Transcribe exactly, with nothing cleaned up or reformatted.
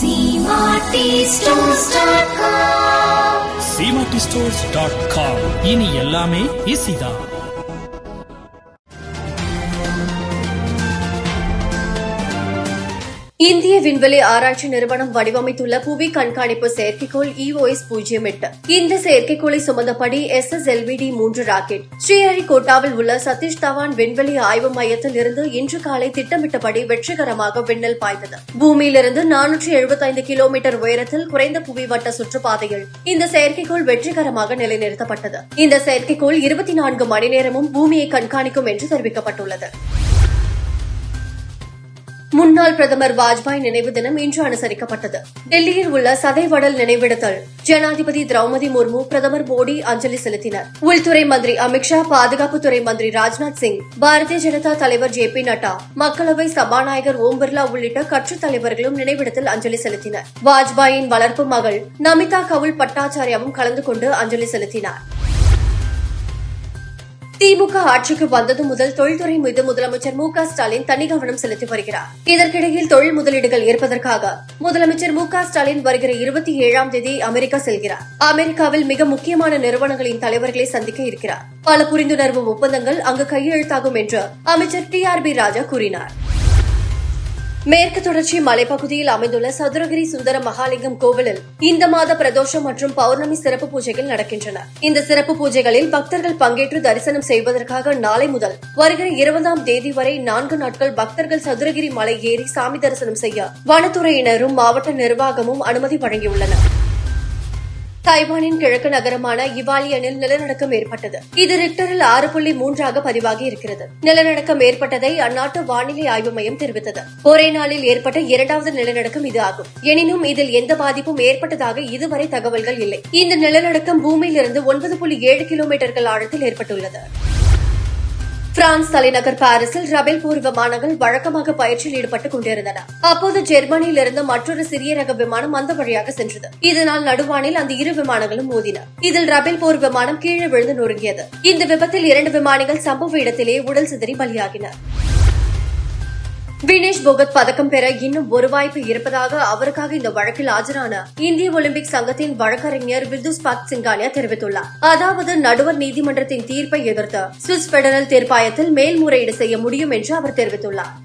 சீமாட்டி stores dot com. Seematti stores dot com. இனி எல்லாமே ஈஸிதான். இந்திய விண்வெளி ஆராய்ச்சி நிறுவனம் வடிவமைத்துள்ள புவி கண்காணிப்பு செயற்கைக்கோள் இஓஎஸ் பூஜ்ஜியம் எட்டு இந்த செயற்கைக்கோளை சுமந்தபடி S S L V D மூன்று ராக்கெட் ஸ்ரீஹரிகோட்டாவில் உள்ள சதீஷ் தவான் விண்வெளி ஆய்வு மையத்தில் இருந்து இன்று காலை திட்டமிட்டபடி வெற்றிகரமாக விண்ணில் பாய்ந்தது. பூமியிலிருந்து நானூற்று எழுபத்தைந்து கிலோமீட்டர் உயரத்தில் குறைந்த புவி வட்ட சுற்றுப்பாதையில் இந்த செயற்கைக்கோள் வெற்றிகரமாக நிலைநிறுத்தப்பட்டது. இந்த செயற்கைக்கோள் இருபத்தி நான்கு மணி நேரமும் பூமியை கண்காணிக்கும் என்று தெரிவிக்கப்பட்டுள்ளது. முன்னாள் பிரதமர் வாஜ்பாய் நினைவு தினம் இன்று அனுசரிக்கப்பட்டது. டெல்லியில் உள்ள சதைவடல் நினைவிடத்தில் ஜனாதிபதி திரௌபதி முர்மு, பிரதமர் மோடி அஞ்சலி செலுத்தினர். உள்துறை மந்திரி அமித்ஷா, பாதுகாப்புத்துறை மந்திரி ராஜ்நாத் சிங், பாரதிய ஜனதா தலைவர் ஜே பி நட்டா, மக்களவை சபாநாயகர் ஓம் பிர்லா உள்ளிட்ட கட்சித் தலைவர்களும் நினைவிடத்தில் அஞ்சலி செலுத்தினர். வாஜ்பாயின் வளர்ப்பு மகள் நமிதா கவுல் பட்டாச்சாரியாவும் கலந்து கொண்டு அஞ்சலி செலுத்தினார். திமுக ஆட்சிக்கு வந்தது முதல் தொழில்துறை மீது முதலமைச்சர் மு க ஸ்டாலின் தனி கவனம் செலுத்தி வருகிறார். இதற்கிடையில் தொழில் முதலீடுகள் ஏற்பதற்காக முதலமைச்சர் மு க ஸ்டாலின் வருகிற இருபத்தி ஏழாம் தேதி அமெரிக்கா செல்கிறார். அமெரிக்காவில் மிக முக்கியமான நிறுவனங்களின் தலைவர்களை சந்திக்க இருக்கிறார். பல புரிந்துணர்வு ஒப்பந்தங்கள் அங்கு கையெழுத்தாகும் என்று அமைச்சர் டி ஆர் பி ராஜா கூறினார். மேற்கு தொடர்ச்சி மலைப்பகுதியில் அமைந்துள்ள சதுரகிரி சுந்தர மகாலிங்கம் கோவிலில் இந்த மாத பிரதோஷம் மற்றும் பௌர்ணமி சிறப்பு பூஜைகள் நடக்கின்றன. இந்த சிறப்பு பூஜைகளில் பக்தர்கள் பங்கேற்று தரிசனம் செய்வதற்காக நாளை முதல் வருகிற இருபதாம் தேதி வரை நான்கு நாட்கள் பக்தர்கள் சதுரகிரி மலை ஏறி சாமி தரிசனம் செய்ய வனத்துறையினரும் மாவட்ட நிர்வாகமும் அனுமதி வழங்கியுள்ளனர். தைவானின் கிழக்கு நகரமான இவாலியனில் நிலநடுக்கம் ஏற்பட்டது. இது ரிக்டரில் ஆறு புள்ளி மூன்றாக பதிவாகி இருக்கிறது. நிலநடுக்கம் ஏற்பட்டதை அந்நாட்டு வானிலை ஆய்வு மையம் தெரிவித்தது. ஒரே நாளில் ஏற்பட்ட இரண்டாவது நிலநடுக்கம் இது ஆகும். எனினும் இதில் எந்த பாதிப்பும் ஏற்பட்டதாக இதுவரை தகவல்கள் இல்லை. இந்த நிலநடுக்கம் பூமியிலிருந்து ஒன்பது புள்ளி ஏழு கிலோமீட்டர்கள் ஆழத்தில் ஏற்பட்டுள்ளது. பிரான்ஸ் தலைநகர் பாரிஸில் ரபேல் போர் விமானங்கள் வழக்கமாக பயிற்சியில் ஈடுபட்டுக் கொண்டிருந்தன. அப்போது ஜெர்மனியில் இருந்து மற்றொரு சிறிய ரக விமானம் அந்த வழியாக சென்றது. இதனால் நடுவானில் அந்த இரு விமானங்களும் மோதின. இதில் ரபேல் போர் விமானம் கீழே விழுந்து நொறுங்கியது. இந்த விபத்தில் இரண்டு விமானிகள் சம்பவ இடத்திலேயே உடல் சிதறி பலியாகினர். வினேஷ் போகத் பதக்கம் பெற இன்னும் ஒரு வாய்ப்பு இருப்பதாக அவருக்காக இந்த வழக்கில் ஆஜரான இந்திய ஒலிம்பிக் சங்கத்தின் வழக்கறிஞர் விதுஸ் பத் சிங்கானியா தெரிவித்துள்ளார். அதாவது நடுவர் நீதிமன்றத்தின் தீர்ப்பை எதிர்த்து சுவிஸ் பெடரல் தீர்ப்பாயத்தில் மேல்முறையீடு செய்ய முடியும் என்று அவர் தெரிவித்துள்ளார்.